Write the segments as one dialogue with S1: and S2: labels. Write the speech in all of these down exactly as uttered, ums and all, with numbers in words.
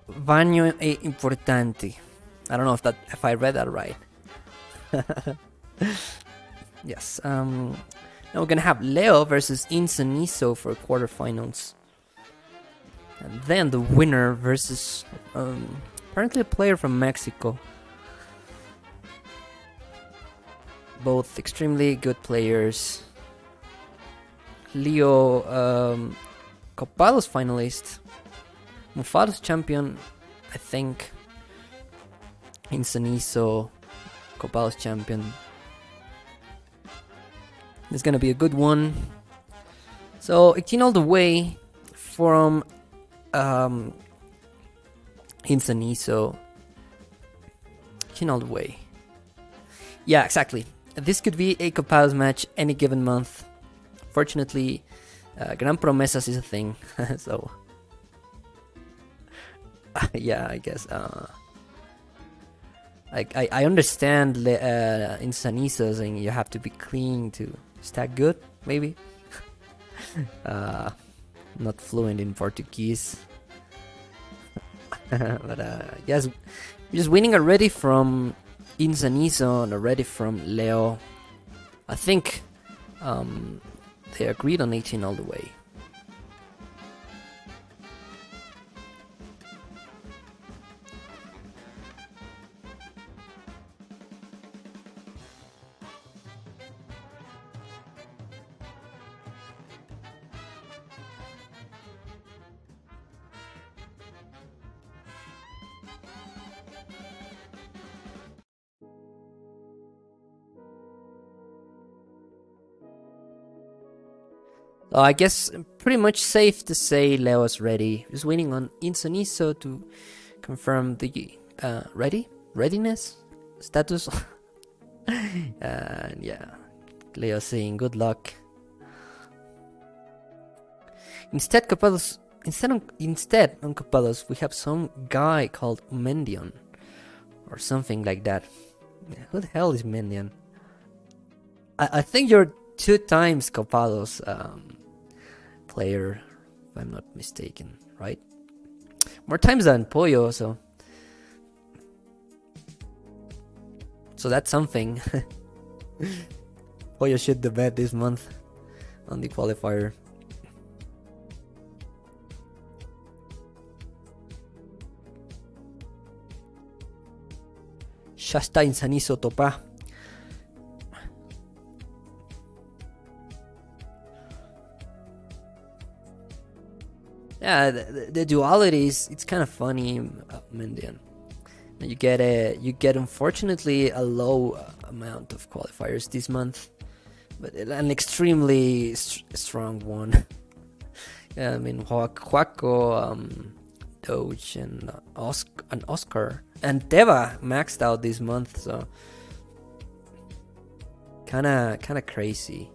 S1: Bagno e importanti. I don't know if that if I read that right. Yes. Um, now we're gonna have Leo versus Insaniso for quarterfinals, and then the winner versus um, apparently a player from Mexico. Both extremely good players. Leo, um, Copados finalist, Mufados champion, I think. Insaniso, Copados champion. It's gonna be a good one. So eighteen all the way from um, Insaniso. eighteen all the way. Yeah, exactly. This could be a Copados match any given month. Fortunately, uh, Gran Promesas is a thing, so yeah, I guess. Uh, I, I I understand uh, Insaniso saying you have to be clean to stack good, maybe. uh, not fluent in Portuguese, but uh, yes, just winning already from Insaniso and already from Leo. I think um, they agreed on eighteen all the way. So I guess pretty much safe to say Leo's ready. He's waiting on Insaniso to confirm the uh, ready readiness status. And yeah, Leo saying good luck. Instead, Copados, instead on, instead on Copados, we have some guy called Mendion or something like that. Yeah, who the hell is Mendion? I, I think you're two times Copados um, player, if I'm not mistaken, right? More times than Pollo, so so that's something. Pollo shit the bed this month on the qualifier. Shasta Insaniso topa. Yeah, the, the dualities, it's kind of funny, uh, Mendian. You get a, you get unfortunately a low uh, amount of qualifiers this month, but an extremely st strong one. Yeah, I mean, Joaco, um, Doge, and uh, Oscar, and Oscar, and Deva maxed out this month, so kind of, kind of crazy.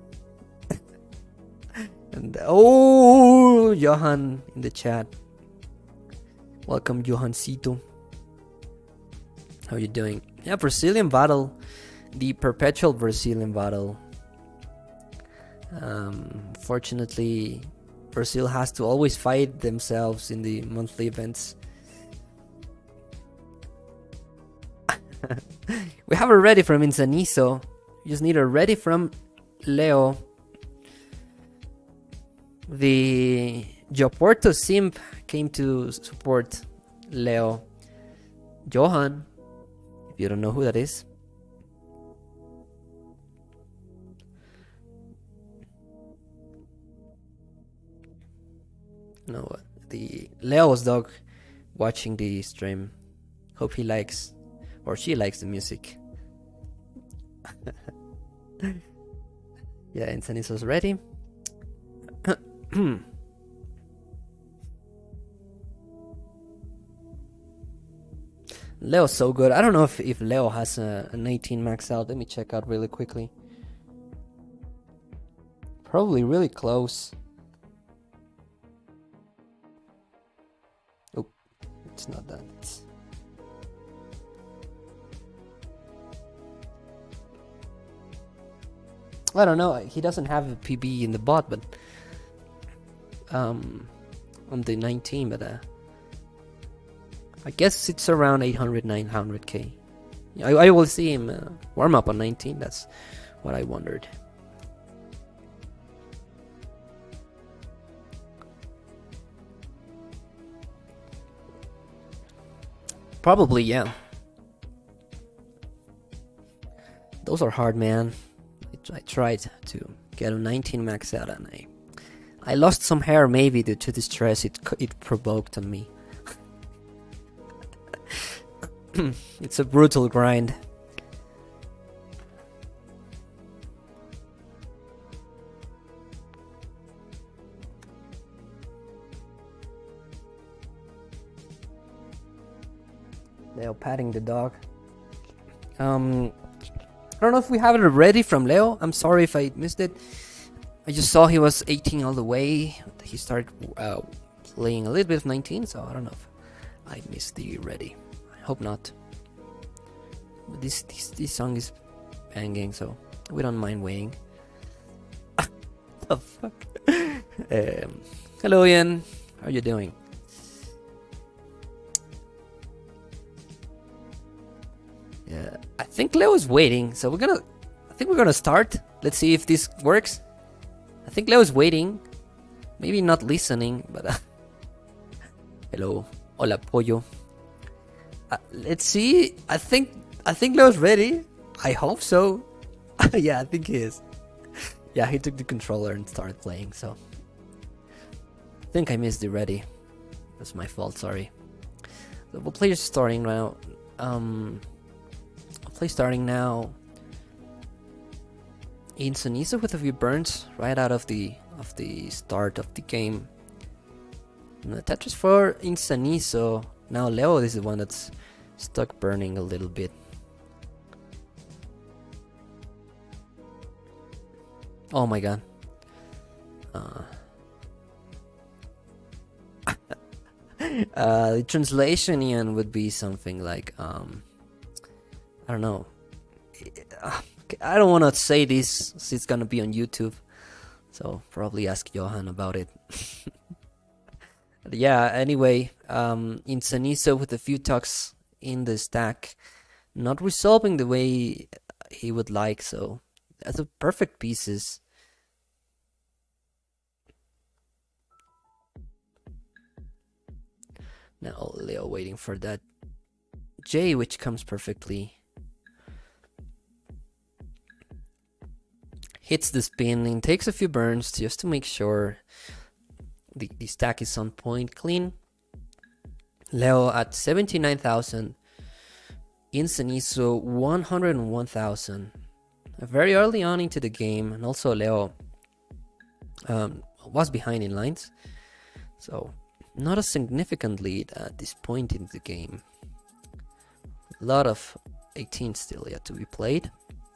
S1: And oh, Johan in the chat. Welcome, Johancito. How you doing? Yeah, Brazilian battle, the perpetual Brazilian battle. Um, fortunately, Brazil has to always fight themselves in the monthly events. We have a ready from Insaniso. We just need a ready from Leo. The Joporto Simp came to support Leo. Johan, if you don't know who that is. No, the Leo's dog watching the stream. Hope he likes, or she likes the music. Yeah, Insaniso's ready. Leo's so good. I don't know if, if Leo has a, an eighteen max out. Let me check out really quickly. Probably really close. Oh, it's not that. It's... I don't know. He doesn't have a P B in the bot, but um, on the nineteen, but uh, I guess it's around eight hundred, nine hundred K. I, I will see him uh, warm up on nineteen. That's what I wondered. Probably, yeah. Those are hard, man. I tried to get a nineteen max out, and I, I lost some hair maybe due to the stress it it provoked on me. It's a brutal grind. Leo patting the dog. Um, I don't know if we have it already from Leo. I'm sorry if I missed it. I just saw he was eighteen all the way. He started uh, playing a little bit of nineteen, so I don't know if I missed the ready. I hope not. This this this song is banging, so we don't mind waiting. The fuck? um, hello, Ian. How are you doing? Yeah, I think Leo is waiting, so we're gonna. I think we're gonna start. Let's see if this works. I think Leo is waiting, maybe not listening, but uh, hello, hola pollo. Uh, let's see. I think I think Leo's ready. I hope so. Yeah, I think he is. Yeah, he took the controller and started playing. So I think I missed the ready. That's my fault. Sorry. So we'll play starting now. Um. Play starting now. Insaniso with a few burns right out of the of the start of the game. And the Tetris for Insaniso. Now Leo is the one that's stuck burning a little bit. Oh my god. Uh, uh, the translation, Ian, would be something like um. I don't know. I don't want to say this, so it's gonna be on YouTube. So probably ask Johan about it. Yeah. Anyway, um, Insaniso with a few tucks in the stack, not resolving the way he would like. So that's a perfect pieces. Now Leo waiting for that J, which comes perfectly. Hits the spin and takes a few burns just to make sure the, the stack is on point clean. Leo at seventy-nine thousand. Insaniso one hundred one thousand. Very early on into the game, and also Leo um, was behind in lines. So not a significant lead at this point in the game. A lot of eighteen still yet to be played.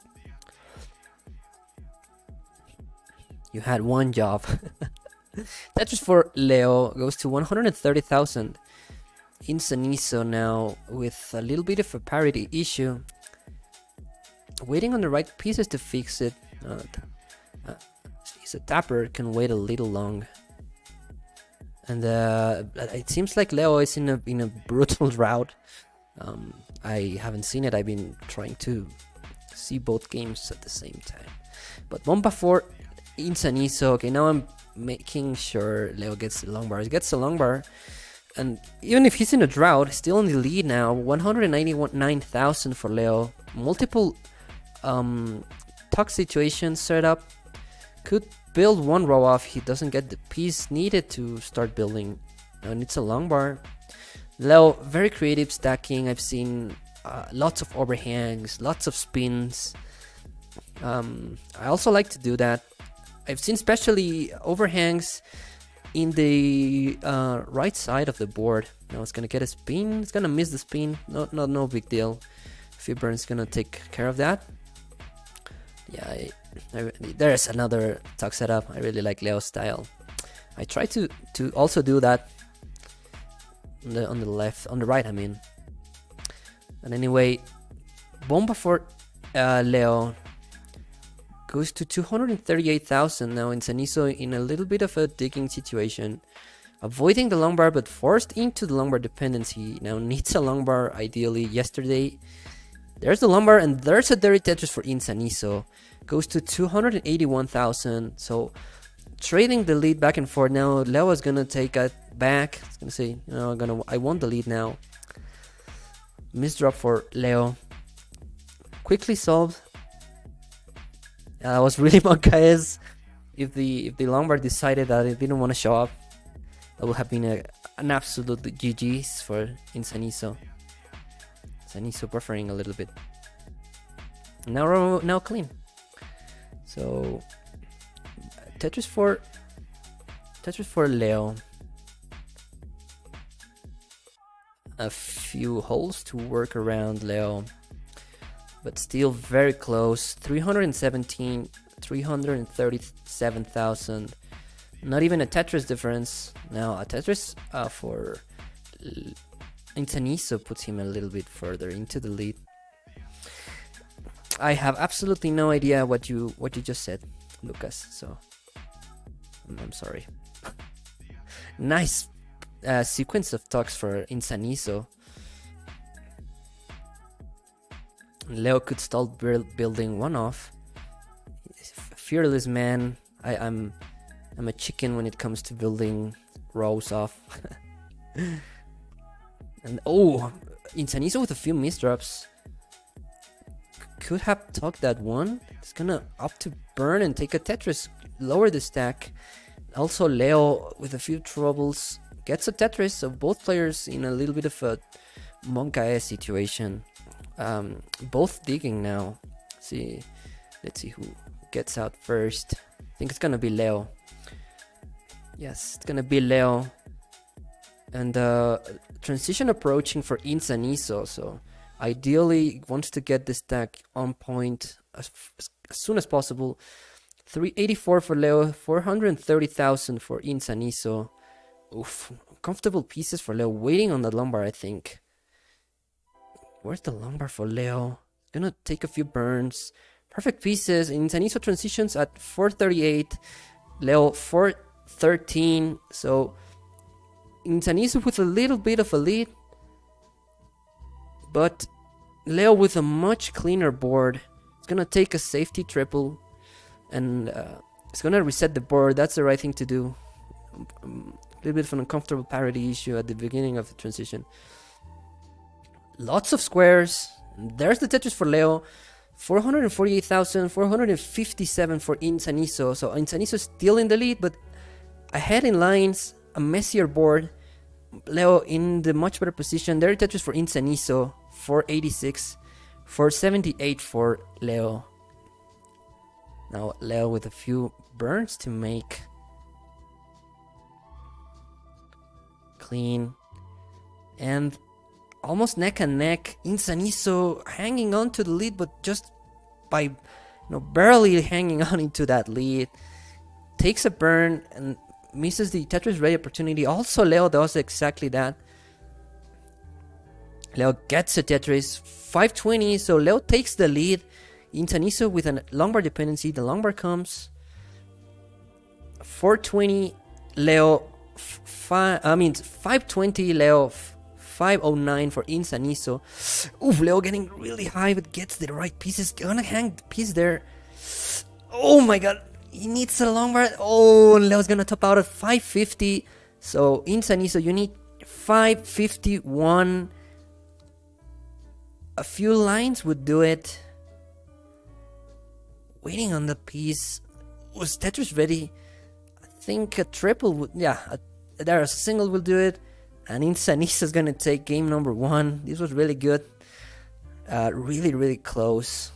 S1: You had one job. Tetris for Leo goes to one hundred thirty thousand. Insaniso now with a little bit of a parity issue. Waiting on the right pieces to fix it. Uh, uh, he's a tapper, can wait a little long. And uh, it seems like Leo is in a in a brutal drought. Um, I haven't seen it. I've been trying to see both games at the same time. But Bomba for Insaniso. Okay, now I'm making sure Leo gets the long bar. He gets the long bar, and even if he's in a drought, still in the lead now. one hundred ninety-nine thousand for Leo. Multiple um, tuck situations set up. Could build one row off. He doesn't get the piece needed to start building, and it's a long bar. Leo, very creative stacking. I've seen uh, lots of overhangs, lots of spins. Um, I also like to do that. I've seen especially overhangs in the uh, right side of the board. Now it's gonna get a spin. It's gonna miss the spin. No, no, no big deal. Fiburn's gonna take care of that. Yeah, I, I, there's another tuck setup. I really like Leo's style. I try to to also do that on the on the left, on the right. I mean. And anyway, Bomba for uh, Leo goes to two hundred thirty-eight thousand now. Insaniso in a little bit of a digging situation. avoiding the long bar but forced into the long bar dependency. Now needs a long bar ideally yesterday. There's the long bar, and there's a dirty Tetris for Insaniso. Goes to two hundred eighty-one thousand. So trading the lead back and forth. Now Leo is gonna take it back. It's gonna say, you know, I'm gonna I want the lead now. Misdrop for Leo. Quickly solved. Uh, that was really Moncaes. If the if the long bar decided that it didn't want to show up, that would have been a, an absolute G G's for Insaniso. Insaniso buffering a little bit. Now now clean. So Tetris for Tetris for Leo. A few holes to work around Leo, but still very close. three hundred seventeen, three hundred thirty-seven thousand. Not even a Tetris difference. Now a Tetris uh, for Insaniso puts him a little bit further into the lead. I have absolutely no idea what you what you just said, Lucas. So I'm, I'm sorry. Nice uh, sequence of talks for Insaniso. Leo could start building one off. Fearless man. I, I'm I'm a chicken when it comes to building rows off. And oh, Insaniso with a few misdrops. Could have tucked that one. It's gonna opt to burn and take a Tetris. Lower the stack. Also Leo with a few troubles gets a Tetris. So both players in a little bit of a Moncae situation. Um, both digging now. Let's see, let's see who gets out first. I think it's gonna be Leo. Yes, it's gonna be Leo. And uh, transition approaching for Insaniso. So ideally wants to get this stack on point as, as soon as possible. three eighty-four for Leo, four hundred thirty thousand for Insaniso. Oof, comfortable pieces for Leo. Waiting on the lumbar, I think. Where's the lumbar for Leo? Gonna take a few burns. Perfect pieces. Insaniso transitions at four thirty-eight. Leo four thirteen. So Insaniso with a little bit of a lead. But Leo with a much cleaner board. It's gonna take a safety triple. And uh, it's gonna reset the board. That's the right thing to do. A little bit of an uncomfortable parity issue at the beginning of the transition. Lots of squares. There's the Tetris for Leo. four hundred forty-eight thousand, four hundred fifty-seven for Insaniso. So Insaniso still in the lead, but ahead in lines. A messier board. Leo in the much better position. There Tetris for Insaniso. four eighty-six. four seventy-eight for Leo. Now Leo with a few burns to make. Clean. And almost neck and neck. Insaniso hanging on to the lead, but just by, you know, barely hanging on into that lead. Takes a burn and misses the Tetris ready opportunity. Also Leo does exactly that. Leo gets a Tetris. five twenty, so Leo takes the lead. Insaniso with a long bar dependency. The long bar comes. four twenty Leo. Five, I mean five twenty Leo. five oh nine for Insaniso. Oof, Leo getting really high, but gets the right pieces. Gonna hang the piece there. Oh my god. He needs a long bar. Oh, Leo's gonna top out at five fifty. So Insaniso, you need five fifty-one. A few lines would do it. Waiting on the piece. Was Tetris ready? I think a triple would, yeah, a, there a single will do it. And Insaniso is gonna take game number one. This was really good. Uh, really, really close.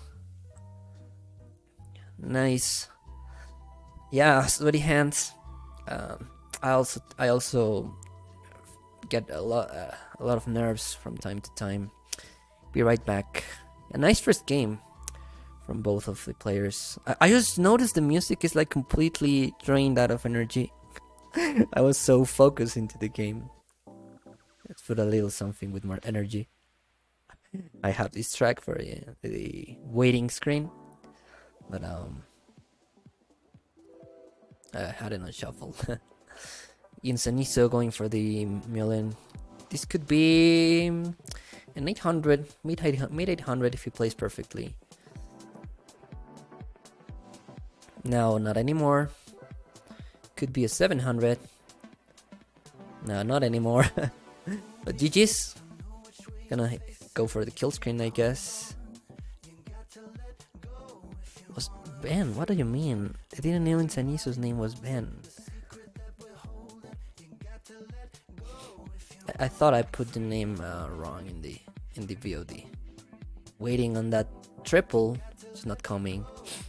S1: Nice. Yeah, sweaty hands. Um, I also, I also get a lot, uh, a lot of nerves from time to time. Be right back. A nice first game from both of the players. I, I just noticed the music is like completely drained out of energy. I was so focused into the game. Let's put a little something with more energy. I have this track for uh, the waiting screen, but um, I had it on shuffle. Insaniso going for the million. This could be an eight hundred, mid eight hundred if he plays perfectly. No, not anymore. Could be a seven hundred. No, not anymore. But G G's. Gonna go for the kill screen, I guess. Was Ben? What do you mean? I didn't know Insaniso's name was Ben. I, I thought I put the name uh, wrong in the in the V O D. Waiting on that triple. It's not coming.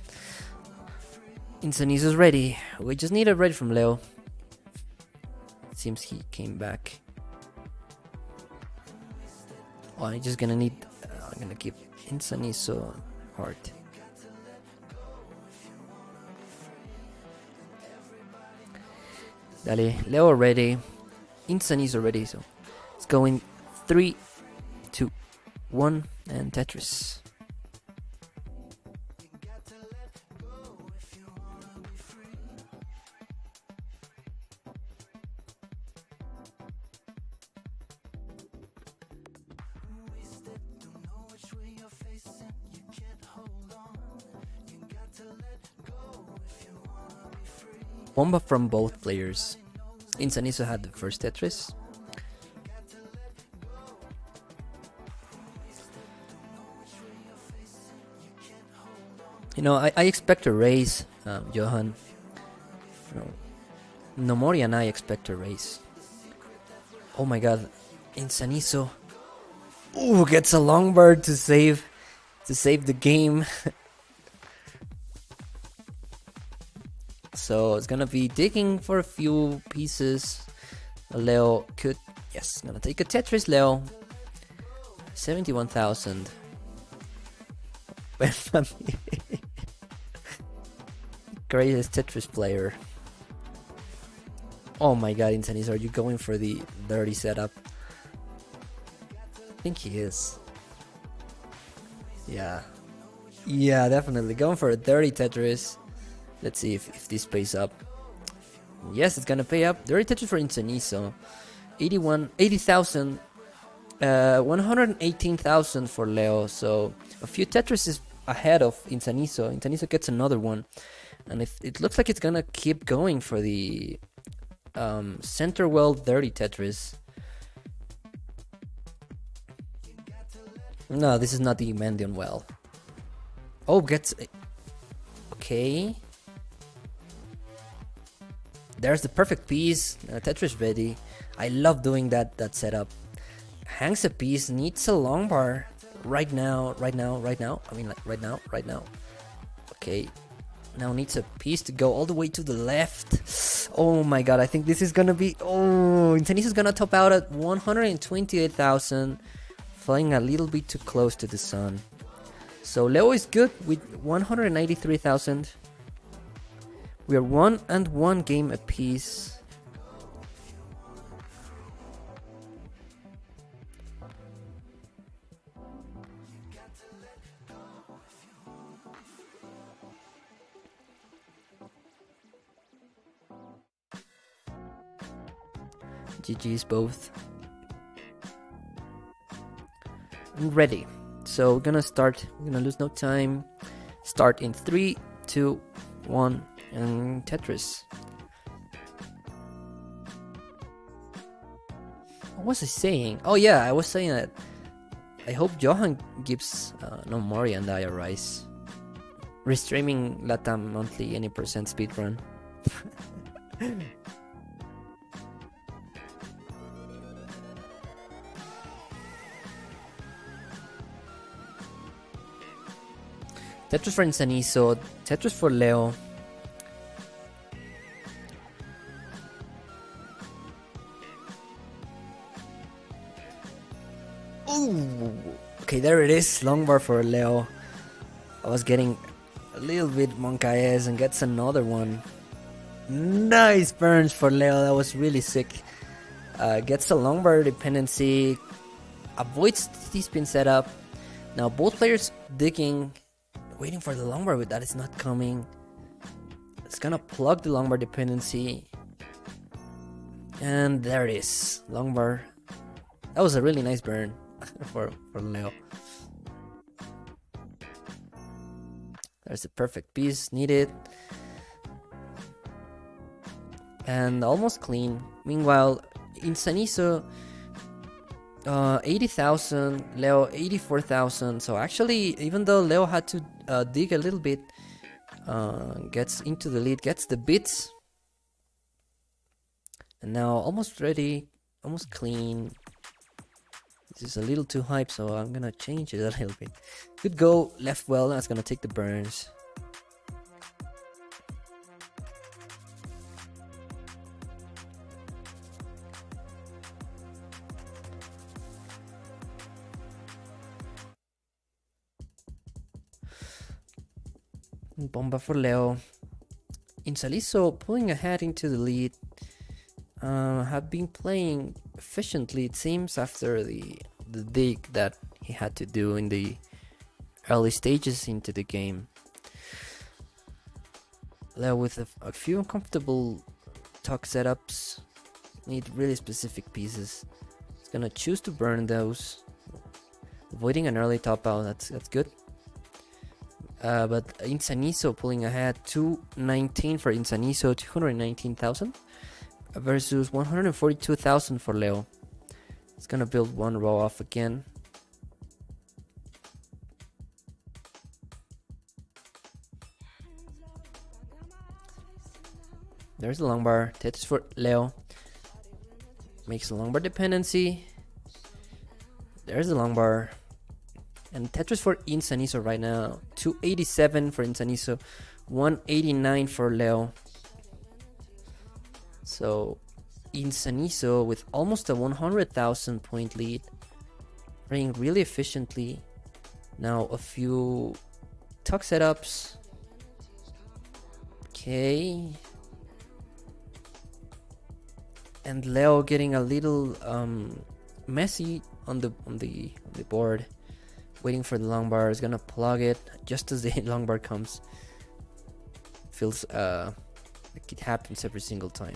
S1: Insaniso's ready. We just need a ready from Leo. It seems he came back. Oh, I'm just gonna need. Uh, I'm gonna give Insaniso heart. Dale, Leo ready. Insaniso ready. So it's going three, two, one, and Tetris. Bomba from both players. Insaniso had the first Tetris. You know, I, I expect a race, um, Johan. You know, Nomori and I expect a race. Oh my god, Insaniso. Ooh, gets a long bird to save, to save the game. So it's gonna be digging for a few pieces. Leo could, yes, gonna take a Tetris. Leo, seventy-one thousand. Greatest Tetris player. Oh my god, Insaniso, are you going for the dirty setup? I think he is. Yeah. Yeah, definitely. Going for a dirty Tetris. Let's see if, if this pays up. Yes, it's gonna pay up. Dirty Tetris for Insaniso. eighty-one, eighty thousand. Uh, one hundred eighteen thousand for Leo. So a few Tetris is ahead of Insaniso. Insaniso gets another one. And if it looks like it's gonna keep going for the um, center well dirty Tetris. No, this is not the Mandion well. Oh, gets... Okay. There's the perfect piece. Uh, Tetris ready. I love doing that that setup. Hangs a piece, needs a long bar. Right now, right now, right now. I mean, like right now, right now. Okay. Now needs a piece to go all the way to the left. Oh my god, I think this is gonna be... Oh, Insaniso's gonna top out at one hundred twenty-eight thousand. Flying a little bit too close to the sun. So Leo is good with one hundred ninety-three thousand. We are one and one game apiece. G G's both. I'm ready. So we're gonna start. We're gonna lose no time. Start in three, two, one, and Tetris. What was I saying? Oh yeah, I was saying that I hope Johan gives uh, Nomori and I a rise. Restreaming LATAM monthly any percent speedrun. Tetris for Insaniso, Tetris for Leo. Ooh, okay, there it is. Long bar for Leo. I was getting a little bit Moncaes and gets another one. Nice burns for Leo. That was really sick. Uh, gets a long bar dependency. Avoids T-spin setup. Now both players digging. Waiting for the long bar, but that is not coming. It's gonna plug the long bar dependency. And there it is, long bar. That was a really nice burn for, for Leo. There's the perfect piece needed. And almost clean. Meanwhile, Insaniso, uh, eighty thousand, Leo eighty-four thousand. So actually, even though Leo had to uh, dig a little bit, uh, gets into the lead, gets the bits. And now almost ready, almost clean. This is a little too hype, so I'm gonna change it a little bit. Good go, left well, that's gonna take the burns. Bomba for Leo. Insaniso pulling ahead into the lead. Uh, have been playing efficiently, it seems, after the the dig that he had to do in the early stages into the game. Leo with a, a few uncomfortable tuck setups, need really specific pieces. He's gonna choose to burn those, avoiding an early top out. That's that's good. Uh, but Insaniso pulling ahead, two nineteen for Insaniso, two hundred nineteen thousand. Versus one hundred forty-two thousand for Leo. It's gonna build one row off again. There's the long bar. Tetris for Leo. Makes a long bar dependency. There's the long bar. And Tetris for Insaniso right now. two eighty-seven for Insaniso. one eighty-nine for Leo. So, Insaniso with almost a one hundred thousand point lead, playing really efficiently. Now a few tuck setups. Okay. And Leo getting a little um, messy on the on the on the board, waiting for the long bar. Is gonna plug it just as the long bar comes. Feels uh, like it happens every single time.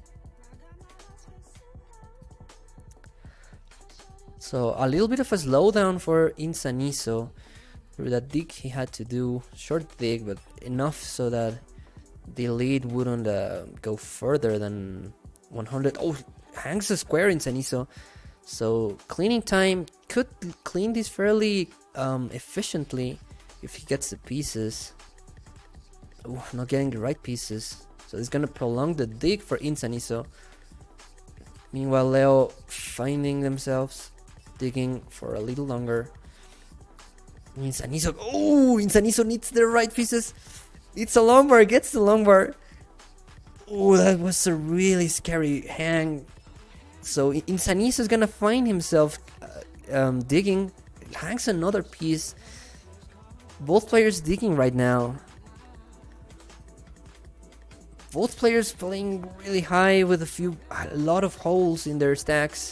S1: So a little bit of a slowdown for Insaniso through that dig he had to do. Short dig, but enough so that the lead wouldn't uh, go further than one hundred. Oh, hangs a square Insaniso. So cleaning time could clean this fairly um, efficiently if he gets the pieces. Oh, not getting the right pieces. So it's gonna prolong the dig for Insaniso. Meanwhile, Leo finding themselves digging for a little longer. Insaniso, oh, Insaniso needs the right pieces. It's a long bar, gets the long bar. Oh, that was a really scary hang. So Insaniso is gonna find himself uh, um, digging. Hangs another piece. Both players digging right now. Both players playing really high with a few, a lot of holes in their stacks.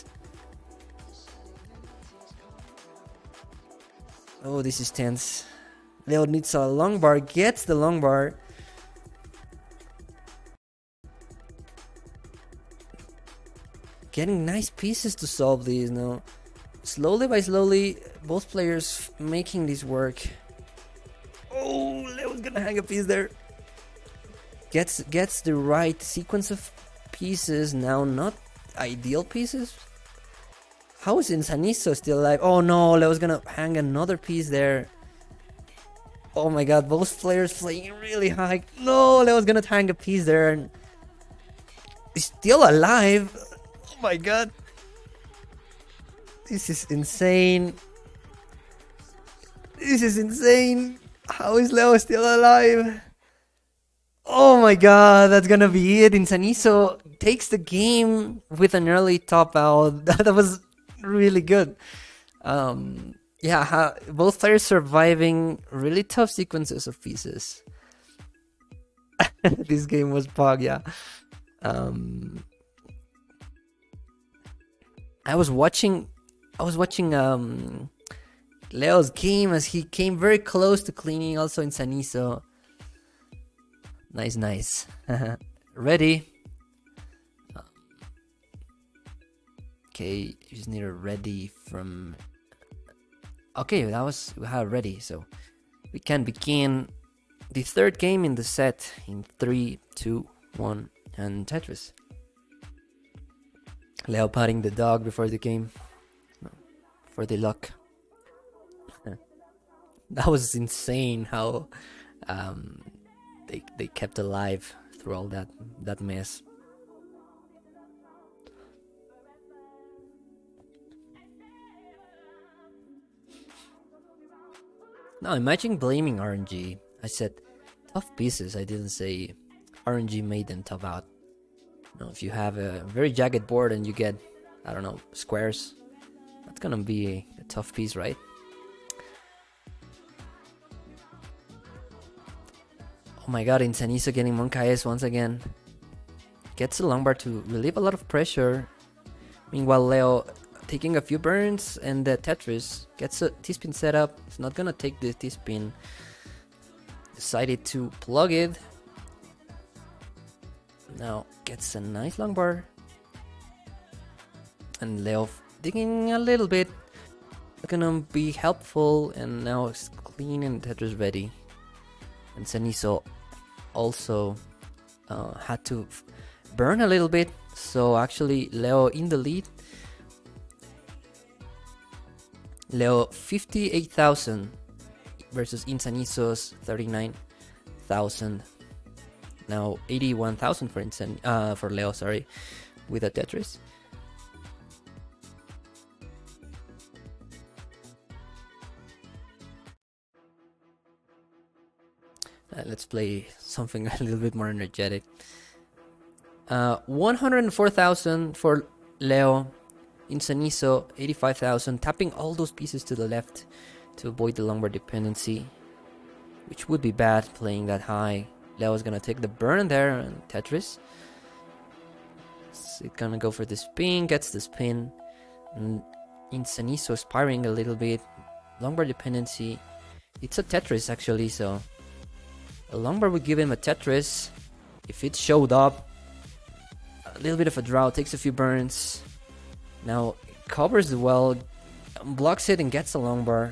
S1: Oh, this is tense. Leo needs a long bar, gets the long bar. Getting nice pieces to solve these now. Slowly by slowly, both players making this work. Oh, Leo's gonna hang a piece there. Gets gets the right sequence of pieces now, not ideal pieces. How is Insaniso still alive? Oh no, Leo's gonna hang another piece there. Oh my god, both players playing really high. No, Leo's gonna hang a piece there and he's still alive. Oh my god. This is insane. This is insane. How is Leo still alive? Oh my god, that's gonna be it. Insaniso takes the game with an early top out. That was really good. Um, yeah, ha both players surviving really tough sequences of pieces. This game was pog, yeah. Um, I was watching, I was watching um, Leo's game as he came very close to cleaning. Also Insaniso. Nice, nice. Ready. Okay, you just need a ready from... Okay, that was we had ready, so we can begin the third game in the set in three, two, one, and Tetris. Leo patting the dog before the game. No, for the luck. That was insane how um, they they kept alive through all that that mess. Now imagine blaming R N G. I said tough pieces. I didn't say R N G made them tough out. Now, if you have a very jagged board and you get, I don't know, squares, that's gonna be a, a tough piece, right? Oh my god, Insaniso getting Monkaes once again. Gets the long bar to relieve a lot of pressure. Meanwhile, Leo taking a few burns, and the Tetris gets a T-spin setup. It's not gonna take the T-spin. Decided to plug it. Now gets a nice long bar. And Leo digging a little bit. Gonna be helpful, and now it's clean and Tetris ready. And Insaniso also uh, had to burn a little bit. So actually Leo in the lead. Leo fifty-eight thousand versus Insaniso's thirty-nine thousand. Now eighty-one thousand for Insan uh, for Leo, sorry, with a Tetris. Uh, let's play something a little bit more energetic. Uh, one hundred four thousand for Leo. Insaniso, eighty-five thousand, tapping all those pieces to the left to avoid the long bar dependency, which would be bad playing that high. Leo's gonna take the burn there and Tetris. So it's gonna go for the spin, gets the spin. And Insaniso sparring a little bit. Long bar dependency. It's a Tetris actually, so a long bar would give him a Tetris. If it showed up, a little bit of a draw, takes a few burns. Now covers the well, blocks it and gets a long bar.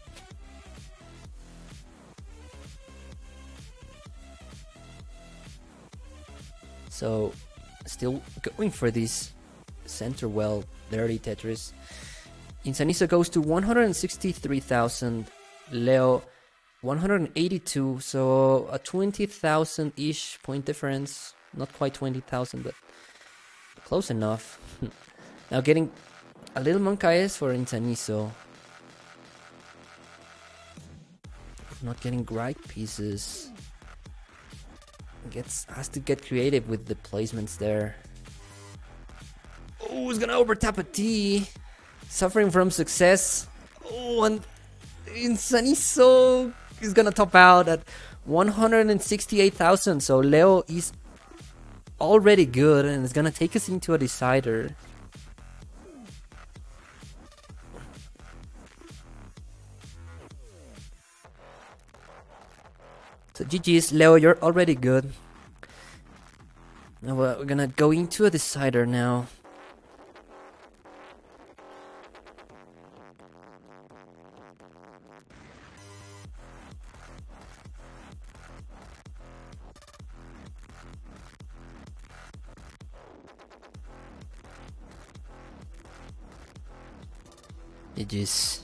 S1: So still going for this center well, dirty Tetris. Insaniso goes to one hundred sixty-three thousand, Leo one hundred eighty-two, so a twenty thousand ish point difference. Not quite twenty thousand, but close enough. Now getting a little Monkaes for Insaniso. Not getting right pieces. Gets has to get creative with the placements there. Oh, he's gonna over tap a T. Suffering from success. Oh, and Insaniso is gonna top out at one hundred sixty-eight thousand. So Leo is already good and it's gonna take us into a decider. So G G's, Leo, you're already good. Now we're gonna go into a decider now. G G's.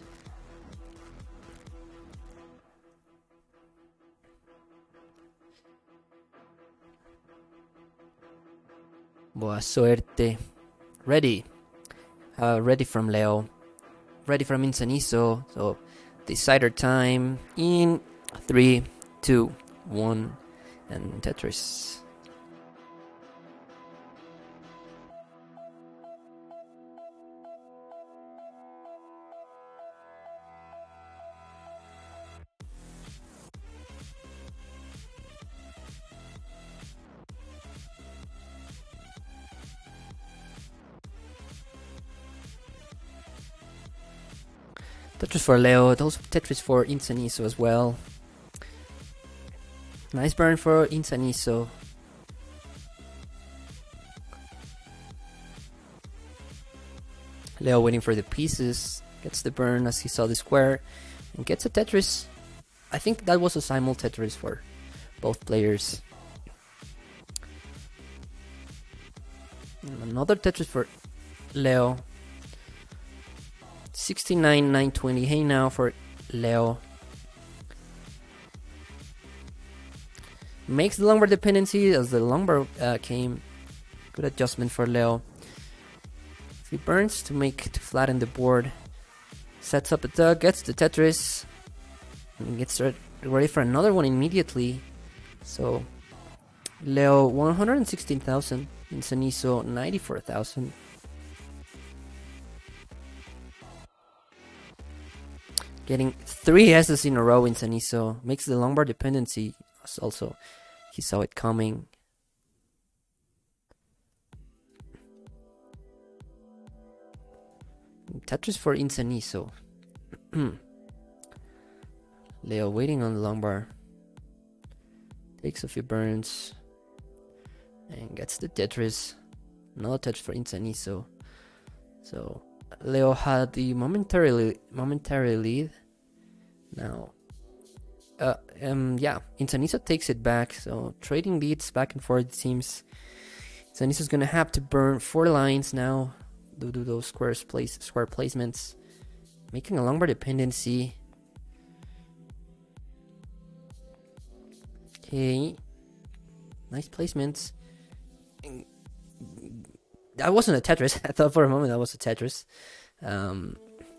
S1: Boa suerte. Ready. Uh, ready from Leo. Ready from Insaniso. So, decider time in three, two, one, and Tetris. Tetris for Leo, also Tetris for Insaniso as well. Nice burn for Insaniso. Leo waiting for the pieces, gets the burn as he saw the square, and gets a Tetris. I think that was a simul Tetris for both players. And another Tetris for Leo. sixty-nine nine twenty. Hey now for Leo. Makes the long bar dependency as the long bar uh, came. Good adjustment for Leo. If he burns to make to flatten the board, sets up a dug, gets the Tetris, and gets ready for another one immediately. So Leo one hundred sixteen thousand, Insaniso ninety-four thousand. Getting three S's in a row, Insaniso makes the long bar dependency. Also, he saw it coming. Tetris for Insaniso. Leo waiting on the long bar. Takes a few burns. And gets the Tetris. Another Tetris for Insaniso. So Leo had the momentary, momentary lead. Now, uh, um, yeah, Insaniso takes it back. So trading leads back and forth, it seems. Insaniso's gonna have to burn four lines now. Do, do those squares place square placements, making a long bar dependency. Okay, nice placements. That wasn't a Tetris. I thought for a moment that was a Tetris. Um,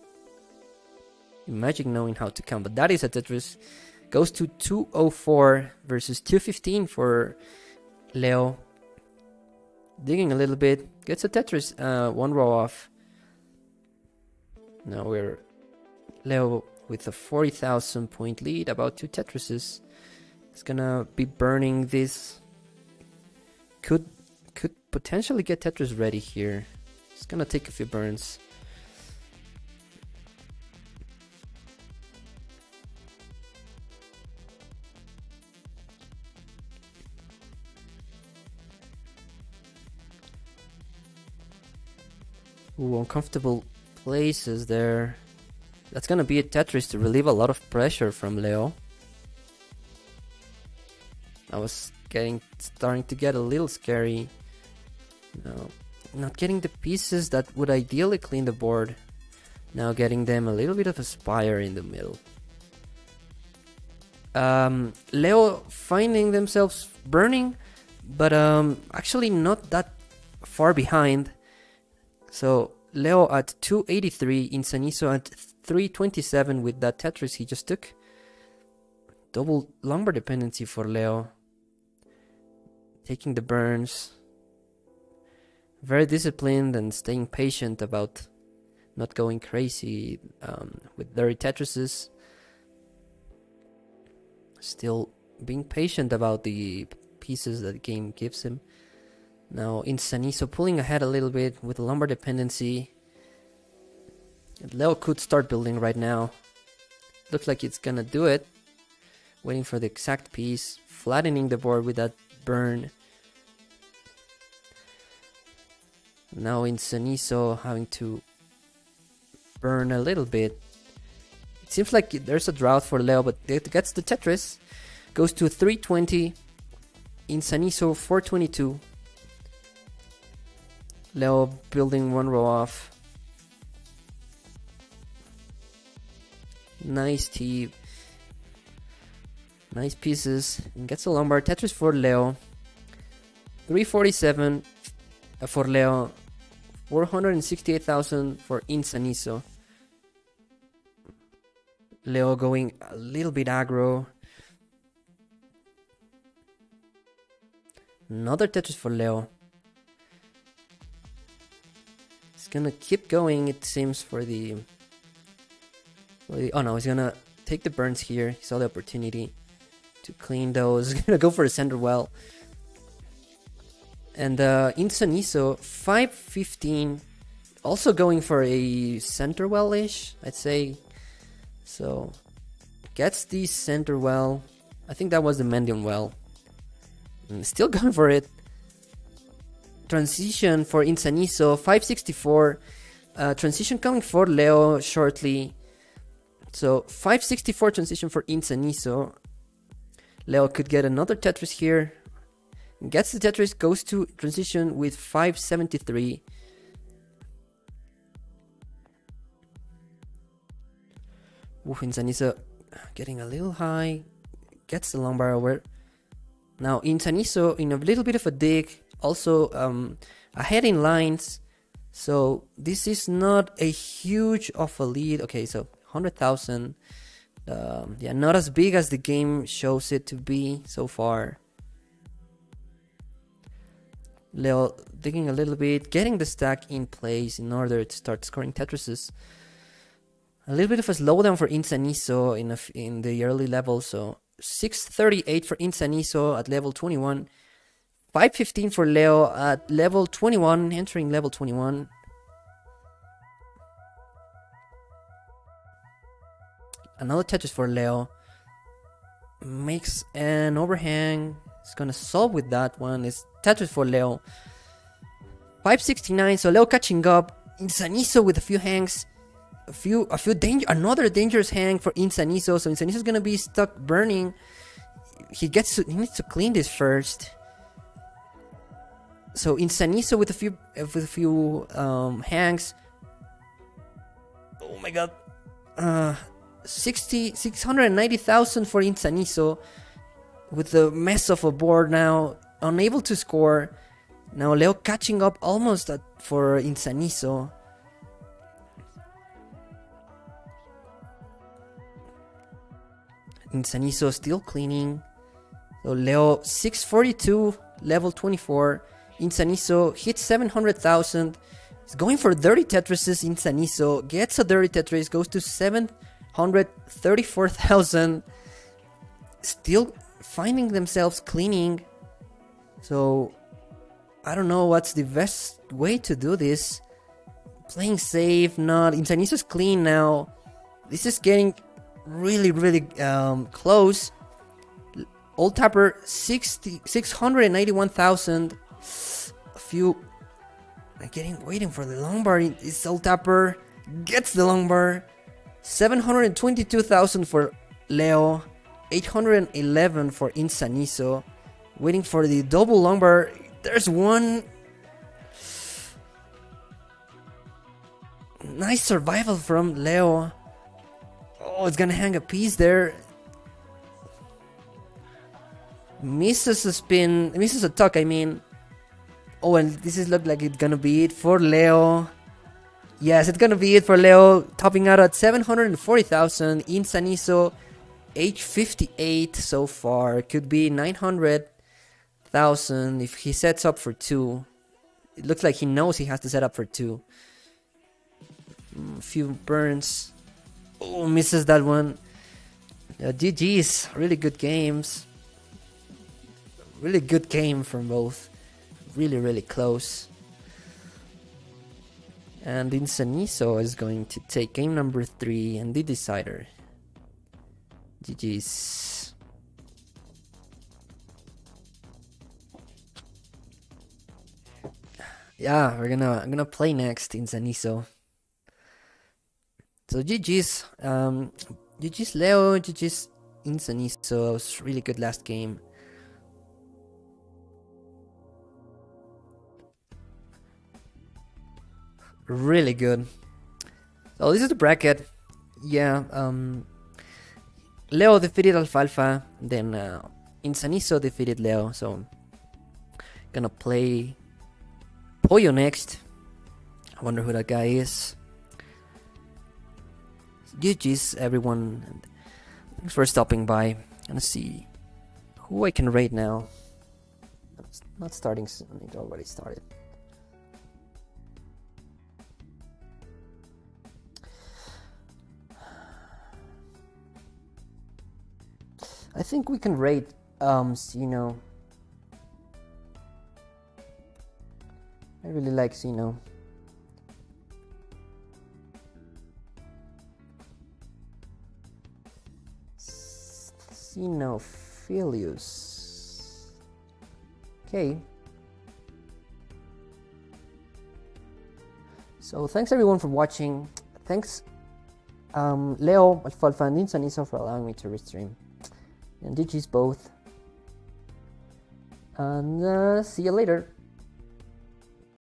S1: imagine knowing how to count, but that is a Tetris. Goes to two oh four versus two fifteen for Leo. Digging a little bit, gets a Tetris, uh, one row off. Now we're Leo with a forty thousand point lead, about two Tetrises. It's gonna be burning this. Could could potentially get Tetris ready here. It's gonna take a few burns. Ooh, uncomfortable places there. That's gonna be a Tetris to relieve a lot of pressure from Leo. I was getting starting to get a little scary. No, not getting the pieces that would ideally clean the board. Now getting them a little bit of a spire in the middle. Um, Leo finding themselves burning, but um, actually not that far behind. So Leo at two eighty-three, Insaniso at three twenty-seven with that Tetris he just took. Double long bar dependency for Leo. Taking the burns. Very disciplined and staying patient about not going crazy um, with dirty Tetrises. Still being patient about the pieces that the game gives him. Now Insaniso pulling ahead a little bit with a long bar dependency. Leo could start building right now. Looks like it's gonna do it. Waiting for the exact piece. Flattening the board with that burn. Now Insaniso having to burn a little bit. It seems like there's a drought for Leo, but it gets the Tetris. Goes to three twenty. Insaniso four twenty-two. Leo building one row off. Nice T. Nice pieces. And gets a long bar. Tetris for Leo. three forty-seven for Leo. four hundred sixty-eight thousand for Insaniso. Leo going a little bit aggro. Another Tetris for Leo. He's gonna keep going, it seems, for the, for the... Oh no, he's gonna take the burns here. He saw the opportunity to clean those. He's gonna go for a center well. And uh, Insaniso, five fifteen. Also going for a center well-ish, I'd say. So, gets the center well. I think that was the medium well. And still going for it. Transition for Insaniso, five sixty-four. Uh, transition coming for Leo shortly. So five sixty-four transition for Insaniso. Leo could get another Tetris here. Gets the Tetris, goes to transition with five seventy-three. Ooh, Insaniso getting a little high. Gets the long bar over. Now Insaniso in a little bit of a dig. Also um, ahead in lines. So this is not a huge of a lead. Okay, so one hundred thousand. Um, yeah, not as big as the game shows it to be so far. Leo digging a little bit, getting the stack in place in order to start scoring Tetrises. A little bit of a slowdown for Insaniso in, a f in the early level. So six thirty-eight for Insaniso at level twenty-one. five fifteen for Leo at level twenty-one, entering level twenty-one. Another Tetris for Leo. Makes an overhang. It's gonna solve with that one. It's Tetris for Leo. five sixty-nine, so Leo catching up. Insaniso with a few hangs. A few, a few danger, another dangerous hang for Insaniso. So Insaniso's gonna be stuck burning. He gets to, he needs to clean this first. So Insaniso with a few with a few um, hangs. Oh my god. Uh, sixty, six hundred ninety thousand for Insaniso. With the mess of a board now. Unable to score. Now Leo catching up almost at, for Insaniso. Insaniso still cleaning. So Leo six forty-two, level twenty-four. Insaniso hits seven hundred thousand. He's going for dirty Tetrises. Insaniso gets a dirty Tetris, goes to seven hundred thirty-four thousand. Still finding themselves cleaning. So I don't know what's the best way to do this. Playing safe, not. Insaniso's clean now. This is getting really, really um, close. Old Tapper sixty, six hundred ninety-one thousand. A few. I'm getting waiting for the long bar. It's Old Tapper gets the long bar. seven hundred twenty-two thousand for Leo. eight hundred eleven for Insaniso. Waiting for the double long bar. There's one. Nice survival from Leo. Oh, it's gonna hang a piece there. Misses a spin. Misses a tuck, I mean. Oh, and this is look like it's gonna be it for Leo. Yes, it's gonna be it for Leo. Topping out at seven hundred forty thousand. Insaniso, age fifty-eight so far. Could be nine hundred thousand if he sets up for two. It looks like he knows he has to set up for two. A few burns. Oh, misses that one. Uh, G G's. Really good games. Really good game from both. Really, really close. And Insaniso is going to take game number three and the decider. G G's. Yeah, we're gonna I'm gonna play next Insaniso. So G G's, um, G G's Leo, G G's Insaniso. It was really good last game. Really good. So this is the bracket. Yeah, um, Leo defeated Alfalfa, then uh, Insaniso defeated Leo. So gonna play Pollo next. I wonder who that guy is. G G's everyone. Thanks for stopping by. Gonna see who I can rate now. It's not starting soon, it already started. I think we can rate um Sino. I really like Sino. Xenophilius. Okay. So thanks everyone for watching. Thanks um, Leo, Alfalfa, and Insaniso for allowing me to restream. And D Gs both. And uh, see you later.